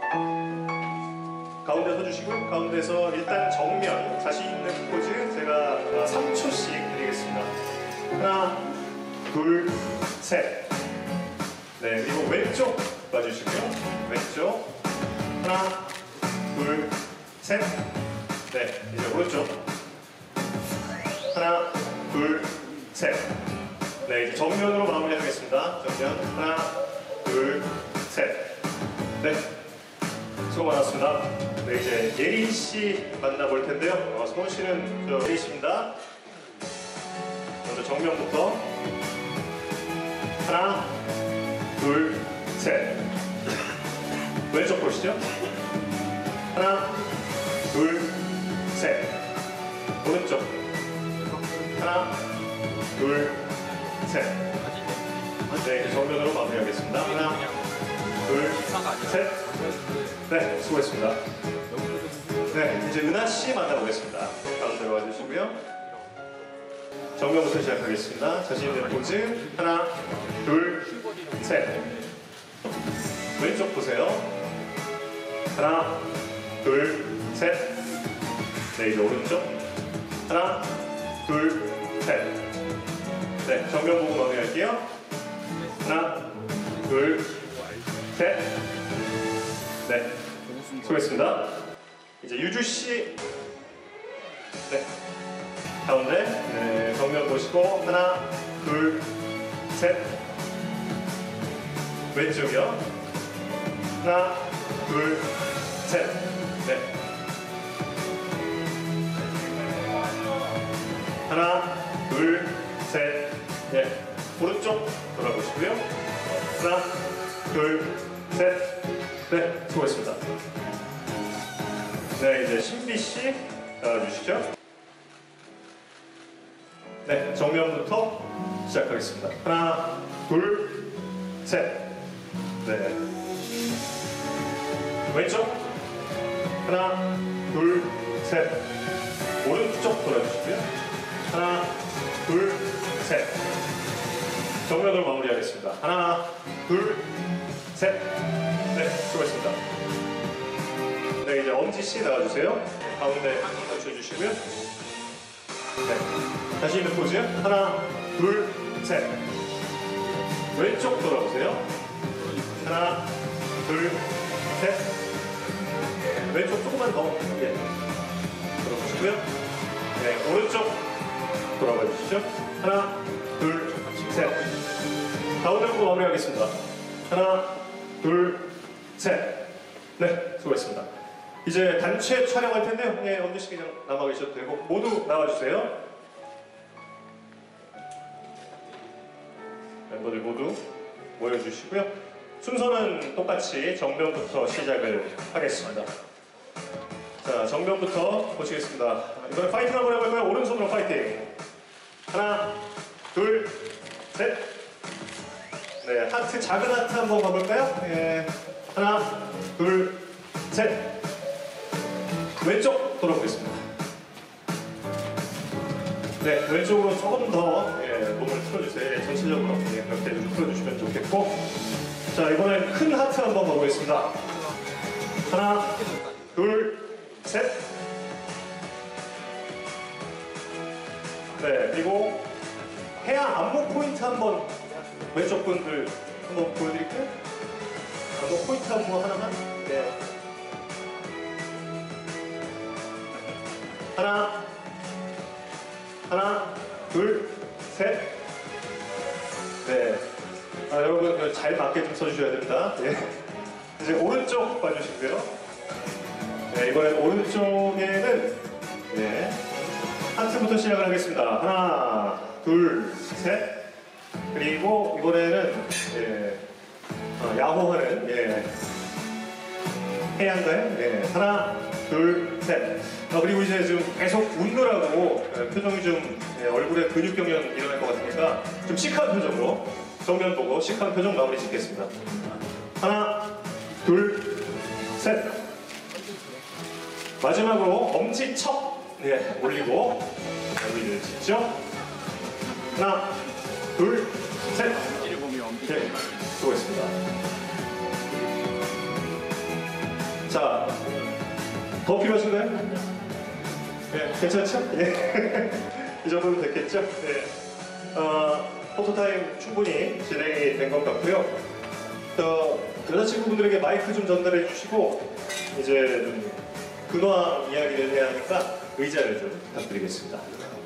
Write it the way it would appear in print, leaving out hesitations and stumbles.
가운데 서주시고 가운데서 일단 정면 자신 있는 포즈 제가 3초씩 드리겠습니다. 하나, 둘, 셋. 네, 그리고 왼쪽 봐주시고요. 왼쪽. 하나, 둘, 셋. 네, 이제 오른쪽. 하나, 둘, 셋. 네, 이제 정면으로 마무리하겠습니다. 정면. 하나, 둘, 셋. 네, 수고 많았습니다. 네, 이제 예린 씨 만나볼 텐데요. 성훈 씨는 저 예린 씨입니다. 먼저 정면부터. 하나, 둘, 셋. 왼쪽 보시죠. 하나, 둘, 셋. 오른쪽. 하나, 둘, 셋. 네, 이제 정면으로 마무리하겠습니다. 하나, 둘, 셋. 네, 수고했습니다. 네, 이제 은하 씨 만나보겠습니다. 가운데로 와주시고요. 정면부터 시작하겠습니다. 자신 있는 포즈. 하나, 둘, 셋. 왼쪽 보세요. 하나, 둘, 셋. 네, 이제 오른쪽. 하나, 둘, 셋. 네, 정면 보고 마무리할게요. 하나, 둘, 셋. 네, 수고했습니다. 이제 유주 씨. 네, 가운데. 네, 정면 보시고 하나, 둘, 셋. 왼쪽이요. 하나, 둘, 셋. 네. 하나, 둘, 셋. 네. 오른쪽 돌아보시고요. 하나, 둘, 셋. 네, 수고했습니다. 네, 이제 신비 씨 나와주시죠. 네, 정면부터 시작하겠습니다. 하나, 둘, 셋. 네. 왼쪽. 하나, 둘, 셋. 오른쪽 돌아주시고요. 하나, 둘, 셋. 정면으로 마무리하겠습니다. 하나, 둘, 셋. 네, 수고했습니다. 네, 이제 엄지 씨 나와주세요. 가운데 맞춰주시고요. 네, 다시 있는 포즈. 하나, 둘, 셋. 왼쪽 돌아보세요. 하나, 둘, 셋. 왼쪽 조금만 더. 예. 돌아보시고요. 네, 오른쪽 돌아봐 주시죠. 하나, 둘, 셋. 가운데 보고 마무리하겠습니다. 하나, 둘, 셋. 네, 수고했습니다. 이제 단체 촬영할 텐데요. 네, 엄지 씨 그냥 남아 계셔도 되고 모두 나와주세요. 멤버들 모두 모여주시고요. 순서는 똑같이 정면부터 시작을 하겠습니다. 자, 정면부터 보시겠습니다. 이번에 파이팅 한번 해볼까요? 오른손으로 파이팅. 하나, 둘, 셋. 네, 하트, 작은 하트 한번 가볼까요? 네. 하나, 둘, 셋. 왼쪽 돌아보겠습니다. 네, 왼쪽으로 조금 더 몸을 풀어주세요. 전체적으로 이렇게 좀 풀어주시면 좋겠고. 자, 이번엔 큰 하트 한번 가보겠습니다. 하나, 둘, 셋. 네, 그리고 해양 안목 포인트 한번 왼쪽 분들 한번 보여드릴게요. 안목 포인트 한번 하나만. 네. 하나, 둘, 셋. 네. 아, 여러분 잘 맞게 좀 써주셔야 됩니다. 예. 이제 오른쪽 봐주시고요. 네, 이번엔 오른쪽에는 네, 하트부터 시작을 하겠습니다. 하나, 둘, 셋. 그리고 이번에는 야호하는 해양가요. 하나, 둘, 셋. 그리고 이제 좀 계속 웃느라고 표정이 좀 얼굴에 근육 경련 일어날 것 같으니까 좀 시크한 표정으로 정면 보고 시크한 표정 마무리 짓겠습니다. 하나, 둘, 셋. 마지막으로 엄지척 올리고 마무리를 짓죠. 하나, 둘, 셋. 네, 수고했습니다. 자, 더 필요하신가요? 네, 괜찮죠? 예. 이 정도면 됐겠죠? 네. 포토타임 충분히 진행이 된 것 같고요. 여자친구분들에게 마이크 좀 전달해 주시고, 이제 좀 근황 이야기를 해야 하니까 의자를 좀 부탁드리겠습니다.